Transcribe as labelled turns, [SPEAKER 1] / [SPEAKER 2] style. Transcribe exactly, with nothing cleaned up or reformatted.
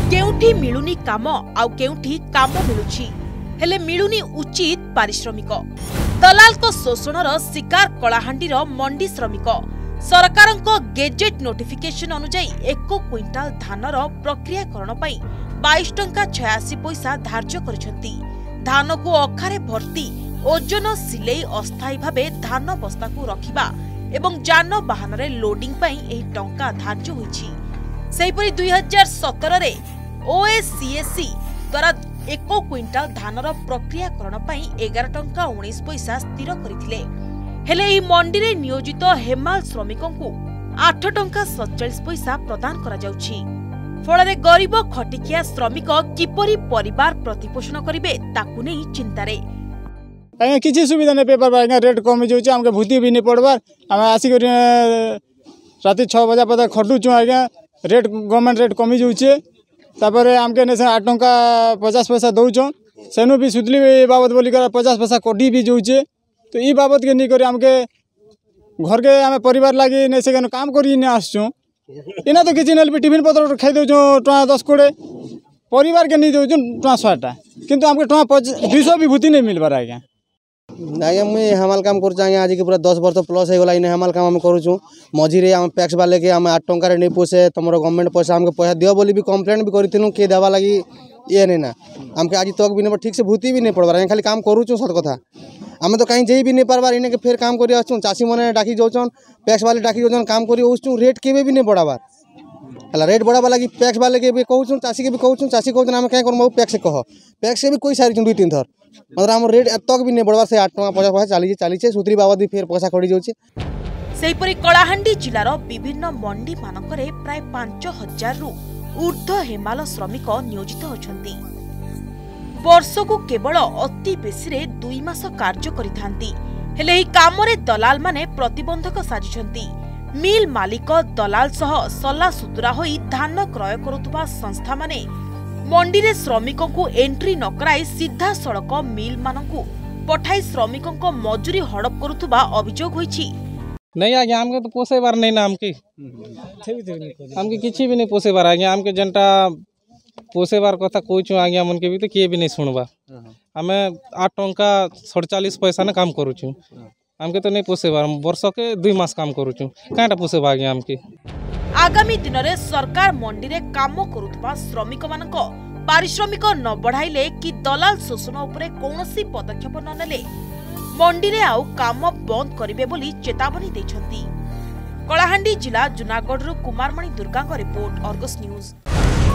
[SPEAKER 1] केउठी मिलुनी काम आउ केउठी काम मिलुछि हेले मिलुनी उचित पारिश्रमिक। दलाल को शोषणर शिकार कलाहांडीर मंडी श्रमिक सरकारक गेजेट नोटिफिकेशन अनुसार एक क्विंटाल धानर प्रक्रियाकरण पई बाईस टंका छयासी पैसा धार्य करिसेंती। धान को अखारे भर्ती ओजन सिलेई अस्थायी भावे धान बस्ता को रखिबा एवं जान वाहन रे लोडिंग पई एही टंका धार्य होईछि। सेहिपरि दुई हजार सतर रे ओएससीएससी द्वारा एक क्विंटाल धानर प्रक्रियाकरण पई एगार टंका उन्नीस पैसा स्थिर करथिले। हेले एही मंडी रे नियोजित हेमाल श्रमिकों को आठ टंका सैंतालीस पैसा प्रदान करा जाउछि। फଳରେ गरीब खटिकिया श्रमिक किपरि परिवार प्रतिपोषण करिवे ताकु नै चिंतारे।
[SPEAKER 2] आगे किसी सुविधा नहीं पेपर आगे रेट कम हो जाए आमके भूति भी नहीं पड़बार आम आसिक राति छः बजा पता खटुचु आज्ञा रेट गवर्नमेंट रेट कमी जाऊे तापर आमके ने आठ टंका पचास पैसा दौन सेनु भी सुतली बाबद बोली कर पचास पैसा कटी भी जाऊे तो ये बाबद के नहीं कर आमके घर के आम परिवार लगी नहीं से काम कर आसचु इना तो किसी भी टिफिन पत्र खाई दौ टଙ୍କା दस कोड़े परिवार के नहीं दौ टଙ୍କା शहेटा किंतु आमके टଙ୍କା दुईश भी भूति नहीं मिलबार आज्ञा।
[SPEAKER 3] आज्ञा मुझे हेमाल काम कर आज के पूरा दस वर्ष प्लस होगा इन हेमाल काम आम करूँ मझे आम पैक्स वाले के आम आठ टंका नहीं पोसे तुम गवर्नमेंट पैसा आमको पैसा दियो बोली भी कम्प्लेन भी करूँ किए देवा लगी ये नहीं ना आमके आज तक भी नहीं ठीक से भूति भी नहीं पड़बार खाली काम करूँ सत कथा आम तो कहीं जाई भी नहीं पार्बार इन फिर काम कर चाषी मैंने डाकी जाऊन पैक्स वाले डाकी जाऊन काम कर रेट के भी नहीं बढ़ाबार है रेट बढ़ावा लगी पैक्स वाले के भी कहूँ चाषी के भी कहूँ चाषी कहूँ आम क्या करूँ पैक्स कह पैक्स से भी कोई सारी दुई तीन थर मतलब आम रेट तक भी नहीं बढ़वार से आठ टंका पचास पैसा चली चली सुतरी बाबद भी फिर पैसा कड़ी जाऊे।
[SPEAKER 1] सेहिपरि कलाहांडी जिलार विभिन्न मंडी मानकरे प्राय पांच हजार रु ऊर्ध्व हेमाल श्रमिक नियोजित होछंती। वर्ष को केवल अति बेसी रे दुई मास कार्य करिथांती हेले एही कामरे दलाल माने प्रतिबंधक साजिछंती। मिल मालिक दलाल सह सला सुतुरा होई धान क्रय करुथुबा संस्था माने मंडी रे श्रमिकों को एंट्री न कराई सीधा सड़क मिल मानकु पठाई श्रमिकों को मजूरी हड़प करुथुबा अभियोग होईछि।
[SPEAKER 4] नहीं आज्ञा आमके तो पोसे बार नहीं ना आमके आमके किछि भी नहीं पोसे बार आज्ञा आमके जनता पोसे बार कथा कहूँ आज्ञा मन के भी तो किए भी नहीं सुनबा आमे आठ टंका सड़चालीस पैसा ना काम करूँ आमके तो नहीं पोसे बार वर्ष के दुई मास काम करूँ कहाँ पोसेबा आज्ञा आमके।
[SPEAKER 1] आगामी दिन में सरकार मंडी रे काम करुथबा श्रमिक मानक पारिश्रमिक न बढ़ाइले कि दलाल शोषण उपरे कौनसी पदक्षेप न नेले मंडी रे आउ काम बंद करिवे बोली चेतावनी दैछंती। कलाहांडी जिला Junagarh Kumarmani Durga report Argus news.